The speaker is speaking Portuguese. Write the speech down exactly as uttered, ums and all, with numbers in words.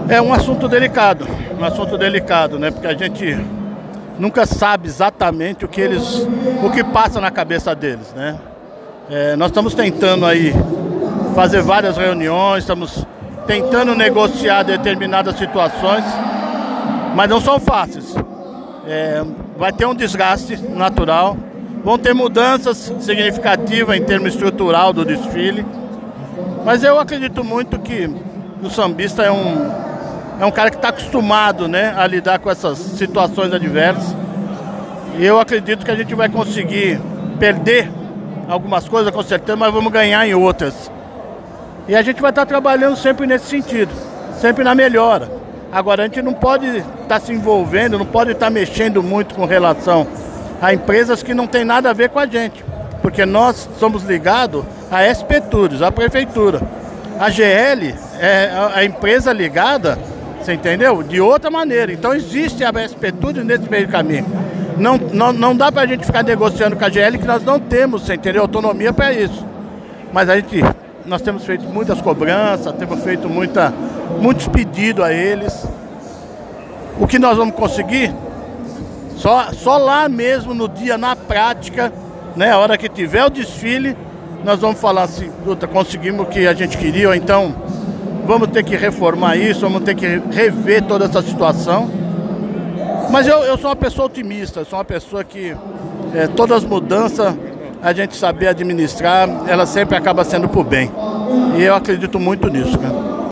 É um assunto delicado, um assunto delicado, né? Porque a gente nunca sabe exatamente o que eles, o que passa na cabeça deles, né? É, nós estamos tentando aí fazer várias reuniões, estamos tentando negociar determinadas situações, mas não são fáceis. É, vai ter um desgaste natural, vão ter mudanças significativas em termos estrutural do desfile, mas eu acredito muito que o sambista é um, é um cara que está acostumado, né, a lidar com essas situações adversas, e eu acredito que a gente vai conseguir perder algumas coisas com certeza, mas vamos ganhar em outras. E a gente vai estar trabalhando sempre nesse sentido, sempre na melhora. Agora, a gente não pode estar se envolvendo, não pode estar mexendo muito com relação a empresas que não tem nada a ver com a gente, porque nós somos ligados à S P Tours, à prefeitura. A G L é a empresa ligada, você entendeu? De outra maneira. Então existe a S P Tours nesse meio caminho. Não, não, não dá pra gente ficar negociando com a G L, que nós não temos, você entendeu? Autonomia para isso. Mas a gente, nós temos feito muitas cobranças, temos feito muita, muitos pedidos a eles. O que nós vamos conseguir? Só, só lá mesmo no dia, na prática, né? A hora que tiver o desfile, nós vamos falar assim, puta, conseguimos o que a gente queria, ou então vamos ter que reformar isso, vamos ter que rever toda essa situação. Mas eu, eu sou uma pessoa otimista, eu sou uma pessoa que é, todas as mudanças, a gente saber administrar, ela sempre acaba sendo por bem. E eu acredito muito nisso, cara.